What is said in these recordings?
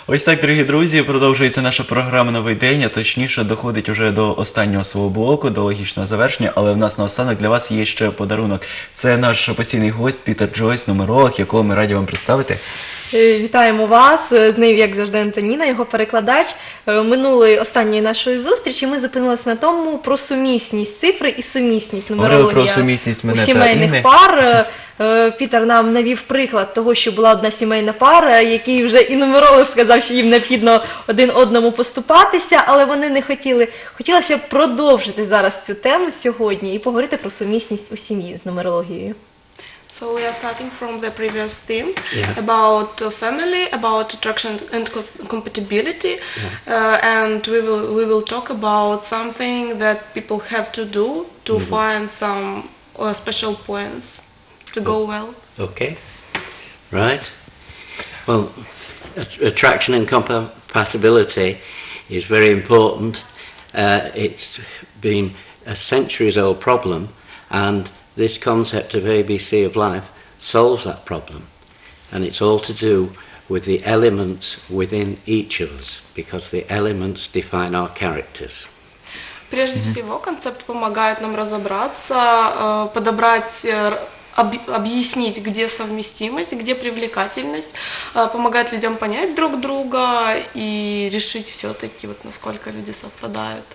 Ось так, дорогі друзі, продовжується наша програма «Новий день», а точніше доходить уже до останнього свого блоку, до логічного завершення, але в нас наостанок для вас є ще подарунок. Це наш постійний гость Пітер Джойс, нумеролог, якого ми раді вам представити. Вітаємо вас, з нею, як завжди, Антоніна, його перекладач. Минулої останньої нашої зустрічі ми зупинилися на тому про сумісність цифри і сумісність нумерології про сумісність мене у сімейних пар. Пітер нам навів приклад того, що була одна сімейна пара, який вже і нумеролог сказав, що їм необхідно один одному поступатися, але вони не хотіли. Хотілося б продовжити зараз цю тему сьогодні і поговорити про сумісність у сім'ї з нумерологією. So we are starting from the previous theme about family, about attraction and compatibility, and we will talk about something that people have to do to find some special points to go well. Okay, right. Well, attraction and compatibility is very important. It's been a centuries-old problem, and this concept of ABC of life solves that problem, and it's all to do with the elements within each of us, because the elements define our characters. Прежде всего, концепт помогает нам разобраться, подобрать, объяснить, где совместимость, где привлекательность, помогает людям понять друг друга и решить все-таки, вот, насколько люди совпадают.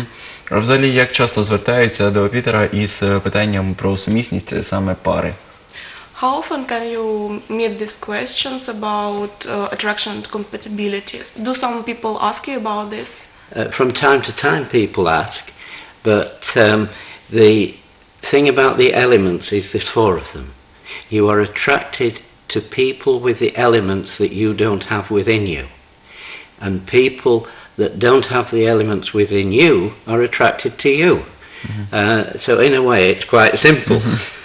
А взагалі, як часто звертаються до Пітера із питанням про сумісність саме пари? How often can you meet these questions about attraction and compatibility? Do some people ask you about this? From time to time people ask, but the thing about the elements is there's four of them. You are attracted to people with the elements that you don't have within you. And people that don't have the elements within you are attracted to you. So in a way it's quite simple.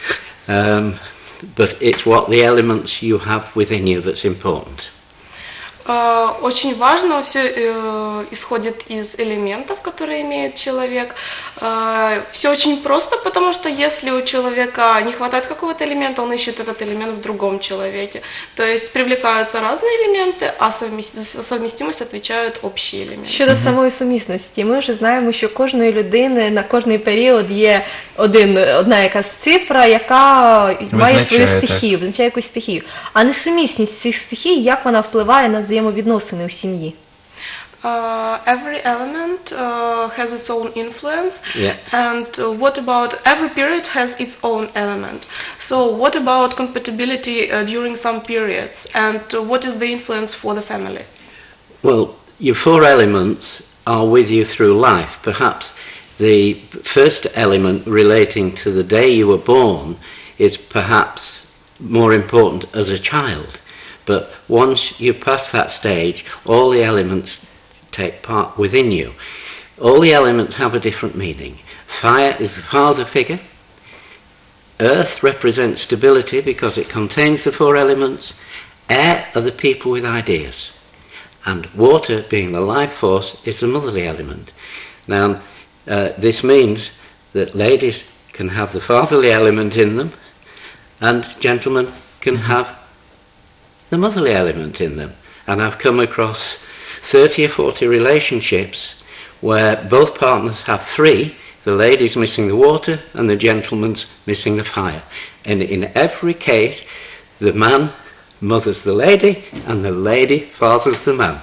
But it's what the elements you have within you that's important. Очень важно, все исходит из элементов, которые имеет человек. Все очень просто, потому что если у человека не хватает какого-то элемента, он ищет этот элемент в другом человеке. То есть привлекаются разные элементы, а за совместимость отвечают общие элементы. Щодо самої сумісності, ми вже знаємо, що кожної людини на кожний період є одна якась цифра, яка має свою стихію, визначає якусь стихію. А несумісність цих стихій, як вона впливає на взаємовідносини у сім'ї? Every element has its own influence, and what about every period has its own element. So what about compatibility during some periods, and what is the influence for the family? Well, your four elements are with you through life. Perhaps the first element relating to the day you were born is perhaps more important as a child. But once you pass that stage, all the elements take part within you. All the elements have a different meaning. Fire is the father figure. Earth represents stability because it contains the four elements. Air are the people with ideas. And water, being the life force, is the motherly element. Now, this means that ladies can have the fatherly element in them, and gentlemen can have the motherly element in them. And I've come across 30 or 40 relationships where both partners have three, the lady's missing the water and the gentleman's missing the fire. And in every case, the man mothers the lady and the lady fathers the man.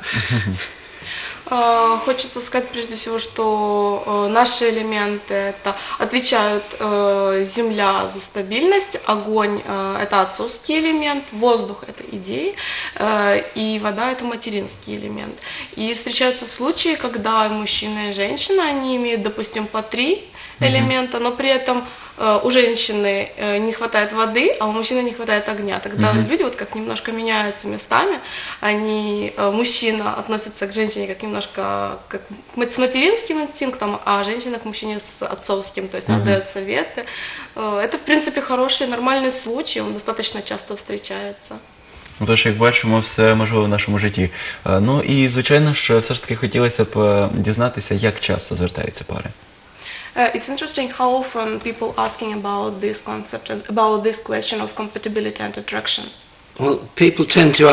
Хочется сказать прежде всего, что наши элементы отвечают земля за стабильность, огонь это отцовский элемент, воздух это идеи, и вода это материнский элемент. И встречаются случаи, когда мужчина и женщина, они имеют, допустим, по 3 элемента, но при этом у женщины не хватает воды, а у мужчины не хватает огня. Тогда люди вот как немножко меняются местами. Мужчина относится к женщине как немножко как с материнским инстинктом, а женщина к мужчине с отцовским, то есть она дает советы. Это, в принципе, хороший, нормальный случай, он достаточно часто встречается. Тож, як бачимо, все можливо в нашому житті. Ну і, звичайно ж, все ж таки хотілося б дізнатися, як часто звертаються пари. It's interesting how often people asking about this concept, about this question of compatibility and attraction. Well, people tend to ask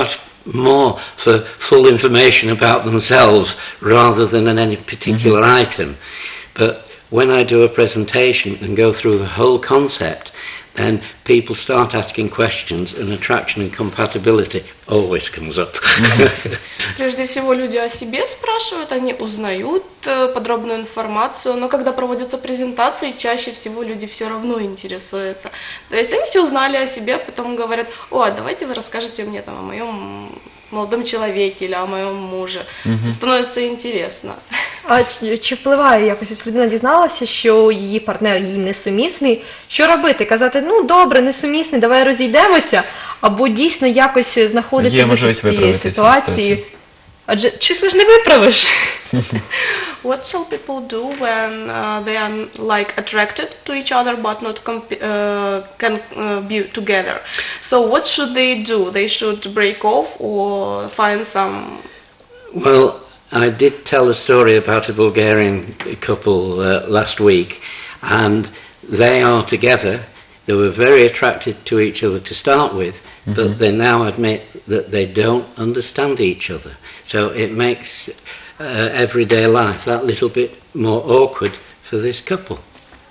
more for full information about themselves rather than in any particular item. But when I do a presentation and go through the whole concept, then people start asking questions and attraction and compatibility always comes up. Прежде всего, люди о себе спрашивают, они узнают подробную информацию, но когда проводятся презентации, чаще всего люди все равно интересуются. То есть они все узнали о себе, потом говорят: о, а давайте вы расскажете мне там о моем молодом человеке или о моем муже. Становится интересно. А чи впливає якось, ось людина дізналася, що її партнер їй несумісний? Що робити? Казати, ну добре, несумісний, давай розійдемося, або дійсно якось знаходити Є вихід можливість з цієї виправити цю ситуації? ситуацію. Адже число ж не виправиш. What shall people do when they are like attracted to each other but not can be together? So what should they do? They should break off or find some... Well, I did tell a story about a Bulgarian couple last week, and they are together. They were very attracted to each other to start with, but they now admit that they don't understand each other. So it makes everyday life that little bit more awkward for this couple.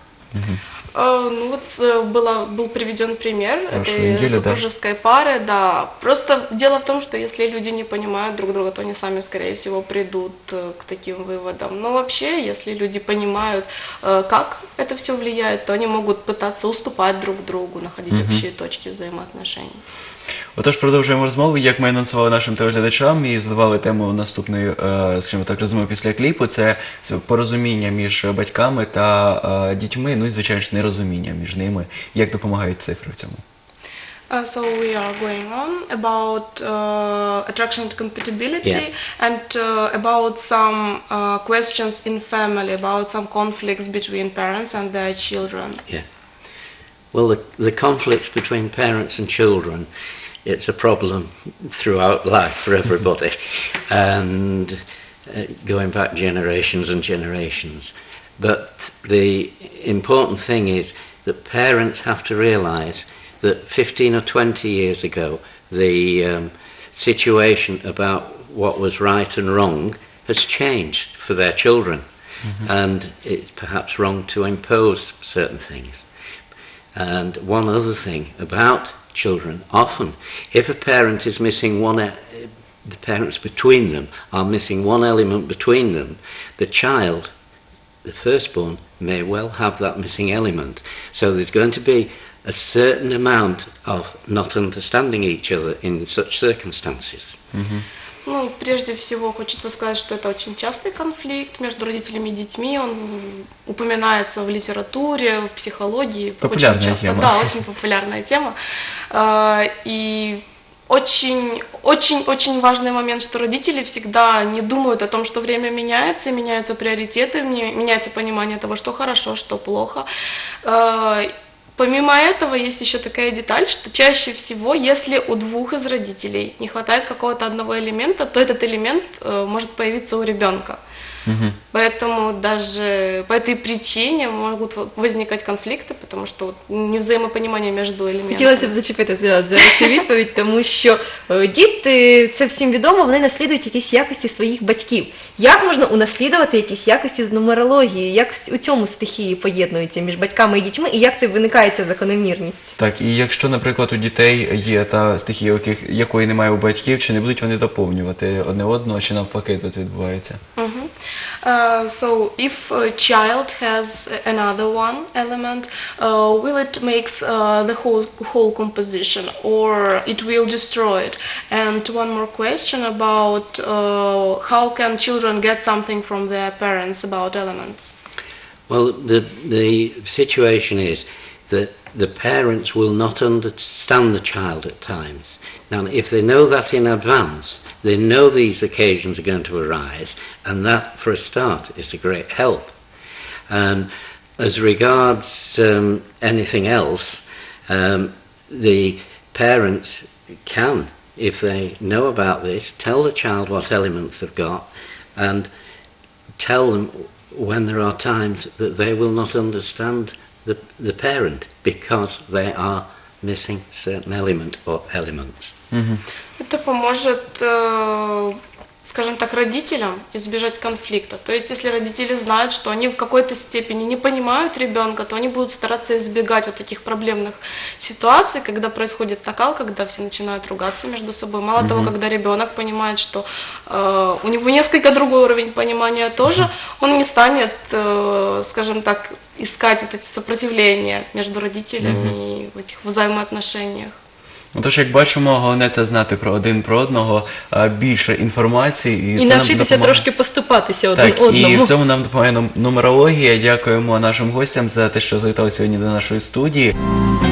Ну вот был приведен пример Прошлой этой неделе, супружеской пары, да. Просто дело в том, что если люди не понимают друг друга, то они сами, скорее всего, придут к таким выводам. Но вообще, если люди понимают, как это все влияет, то они могут пытаться уступать друг другу, находить общие точки взаимоотношений. Отож, продовжуємо розмову. Як ми анонсували нашим телеглядачам і задавали тему наступної, скажімо так, розмови після кліпу, це порозуміння між батьками та дітьми, ну і, звичайно ж, нерозуміння між ними. Як допомагають цифри в цьому? So we are going on about attraction and compatibility, and about some questions in family, about some conflicts between parents and their children. Yeah. Well, the conflicts between parents and children, it's a problem throughout life for everybody, and going back generations and generations. But the important thing is that parents have to realise that 15 or 20 years ago, the situation about what was right and wrong has changed for their children, and it's perhaps wrong to impose certain things. And one other thing about children, often if a parent is missing the parents between them are missing one element between them, the child, the firstborn, may well have that missing element. So there's going to be a certain amount of not understanding each other in such circumstances. Ну, прежде всего, хочется сказать, что это очень частый конфликт между родителями и детьми. Он упоминается в литературе, в психологии. Популярная очень часто. тема. Да, очень популярная тема. И очень важный момент, что родители всегда не думают о том, что время меняется, меняются приоритеты, меняется понимание того, что хорошо, что плохо. Помимо этого, есть еще такая деталь, что чаще всего, если у двух из родителей не хватает какого-то одного элемента, то этот элемент может появиться у ребенка. Поэтому даже по этой причине могут возникать конфликти, тому що невзаємопонімання між елементами. Хотілося б зачепитися за цю відповідь, тому що діти, це всім відомо, вони наслідують якісь якості своїх батьків. Як можна унаслідувати якісь якості з нумерології? Як у цьому стихії поєднуються між батьками і дітьми, і як це виникає ця закономірність? Так, і якщо, наприклад, у дітей є та стихія, якої немає у батьків, чи не будуть вони доповнювати одне одного, чи навпаки тут відбувається? So if a child has another one element, will it makes the whole composition, or it will destroy it? And one more question about how can children get something from their parents about elements? Well, the situation is that the parents will not understand the child at times. Now, if they know that in advance, they know these occasions are going to arise, and that, for a start, is a great help. As regards anything else, the parents can, if they know about this, tell the child what elements they've got, and tell them when there are times that they will not understand the parent, because they are missing certain element or elements. Это поможет, скажем так, родителям избежать конфликта. То есть, если родители знают, что они в какой-то степени не понимают ребенка, то они будут стараться избегать вот этих проблемных ситуаций, когда происходит накал, когда все начинают ругаться между собой. Мало того, когда ребенок понимает, что у него несколько другой уровень понимания тоже, он не станет, скажем так, искать вот эти сопротивления между родителями в этих взаимоотношениях. Тож, як бачимо, головне це знати про один про одного більше інформації. І це нам навчитися допомагає. трошки поступатися один Так, і одному. в цьому нам допомагає нумерологія. Дякуємо нашим гостям за те, що завітали сьогодні до нашої студії.